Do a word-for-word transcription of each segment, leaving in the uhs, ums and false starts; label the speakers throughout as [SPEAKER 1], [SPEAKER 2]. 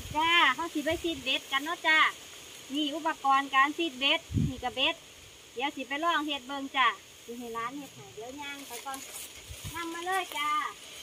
[SPEAKER 1] จ้าเขาสิไปซีดเบ็ดกันเนาะจ้านี่อุปกรณ์การซีดเบ็ดนี่กับเบ็ดเดี๋ยวสิไปลองเฮ็ดเบิ่งจ้าสิให้ร้านเฮ็ดให้เดี๋ยวย่างไปก่อนนั่งมาเลยจ้า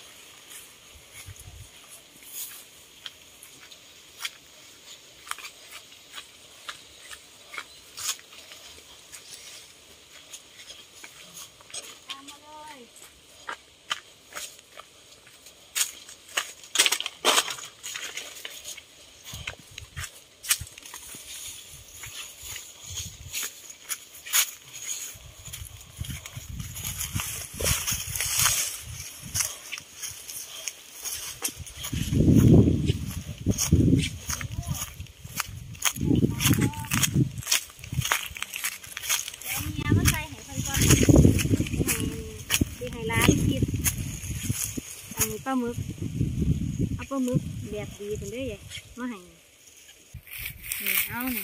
[SPEAKER 1] ปลาหมึกเอาปลาหมึกแบบดีเป็นได้ยังมาให้นี่เอานี่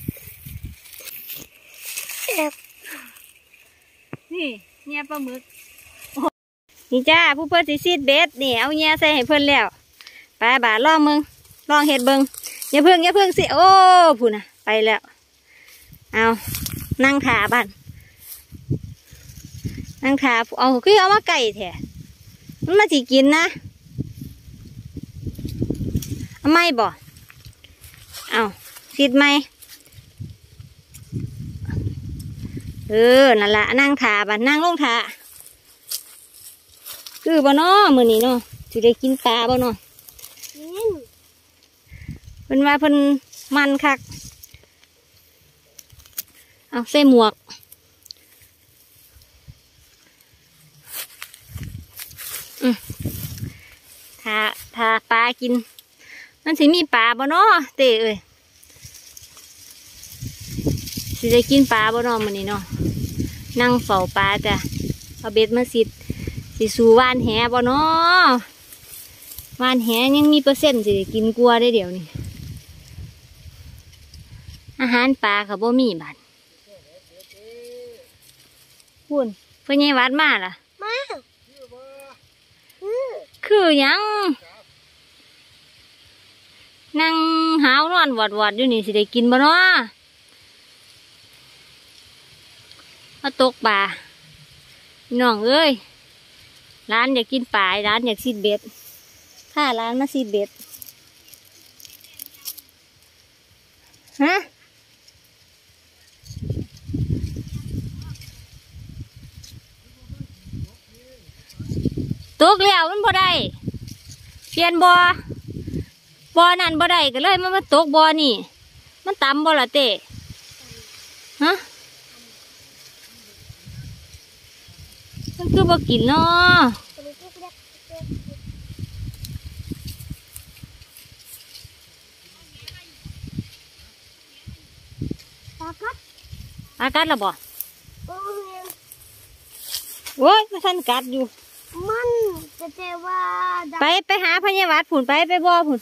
[SPEAKER 1] นี่เนี่ยปลาหมึกนี่จ้าผู้เพื่อนสิซีดเบ็ดนี่เอาเนี่ยใส่ให้เพื่อนแล้วไปบ่าลองมึงลองเห็ดเบิงอย่าเพิ่งอย่าเพิ่งสิโอ้พูน่ะไปแล้วเอานั่งขาบ้านนั่งขาเอาคือเอามาไก่แท้มันมาสิกินนะเอาไม่บ่เอาคิดไหมเออนั่นละนั่งขาบ้านนั่งลงขาคือบ่น้อมือนี้เนาะสิได้กินปลาบ่น้อเพิ่นว่าเพิ่นมันคักเอาใส่หมวกอืมถ้าถ้าปลากินมันสิมีปลาบ่เนาะเต้เอ้ยสิได้กินปลาบ่เนาะมื้อนี้เนาะนั่งเฝ้าปลาจ้ะเอาเบ็ดมาสิสิสู่ว่านแหบ่เนาะว่านแหยังมีเปอร์เซ็นต์สิได้กินกลัวได้เดี๋ยวนี้อาหารปลาก็บ่มีบาดพุ่นเพิ่นใหญ่วัดมาล่ะมาคือหยังนั่งหาวนอนวัดวัดอยู่นี่สิได้กินบ่เนาะมาตกปลาน้องเอ้ยร้านอยากกินปลาร้านอยากซีดเบ็ดถ้าร้านมาซีดเบ็ดฮะตกแล้วมันบ่ได้เปลี่ยนบ่บ่อนั่นบ่ได้ก็เลยมันมาตกบ่อนี่มันต่ำบ่ล่ะเต้ฮะมันคือบ่กินเนาะปลากัดปลากัดละบ่โอ้ยมันทันกัดอยู่มันจะเจว่าไปไปหาพญาวัดผุนไปไปบ่อผุน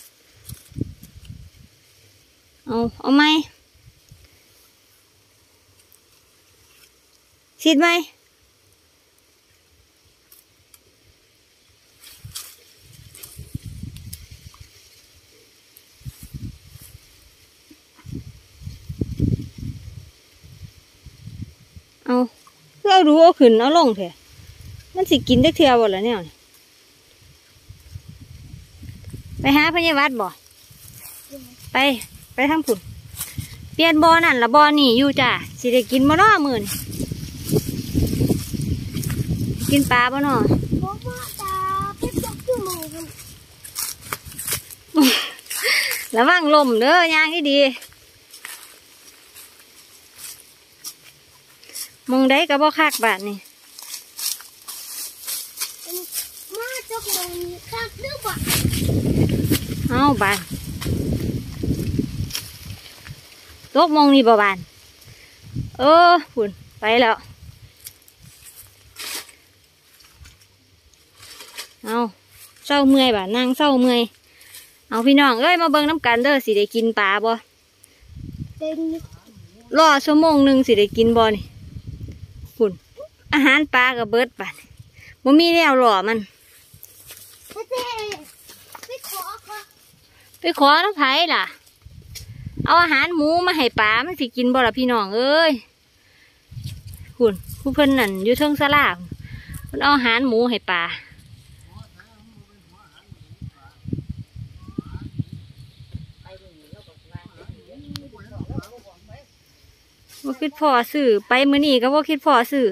[SPEAKER 1] เอาเอาไหมฉีดไหมเอาเพื่อเอาดูเอาขึ้นเอาลงเถอะมันสิกินได้เที่ยวบ่ล่ะเนี่ยไปหาพญาวัดบ่ไปไปทางผุนเปลี่ยนบ่อนั่นละบ่อนี่อยู่จ้ะสิได้กินบ่น้อมื้อนี่กินปลาบ่น้อระวังลมเด้อย่างให้ดีมองได้ก็บ่คักบาดนี่มาจกมองคักเด้อบ่เอาบานตกมองนี่บ่บานเออฝุ่นไปแล้วเอาเศร้าเมื่อยบ่นั่งเศร้าเมื่อยเอาพี่น้องเอ้ยมาเบิ่งน้ำกันเด้อสิได้กินปลาบ่รอชั่วโมงหนึ่งสิได้กินบ่นี่ฝุ่นอาหารปลากับเบิดบานบ่มีแนวหล่อมันไปขอน้ำไผ่ล่ะเอาอาหารหมูมาให้ปลามันสิกินบ่ล่ะพี่น้องเอ้ยคุณผู้เพิ่นนั่นอยู่เทิงศาลาเพิ่นเอาอาหารหมูให้ปลาบ่คิดพ่อซื้อไปมื้อนี้ก็บ่คิดพ่อซื้อ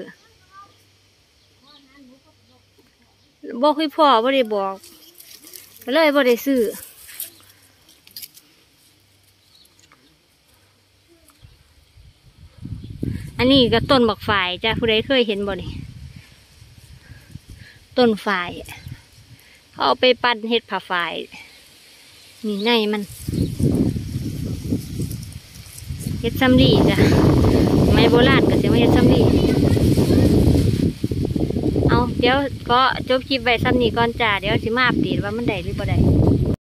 [SPEAKER 1] บ่คิดพ่อบ่ได้บอกก็เลยบ่ได้ซื้ออันนี้ก็ต้นบักฝ่ายจ้ะผู้ใดเคยเห็นบ่นี่ต้นฝ่ายเขาเอาไปปั่นเห็ดผ่าฝ่ายนี่ในมันเห็ดซัมลีจ้ะไม้โบราณก็จะมาเห็ดซัมลีเอาเดี๋ยวก็จบคลิปไว้ซ้ำนี้ก่อนจ้าเดี๋ยวสิมาอัปเดตว่ามันได้หรือบ่ได้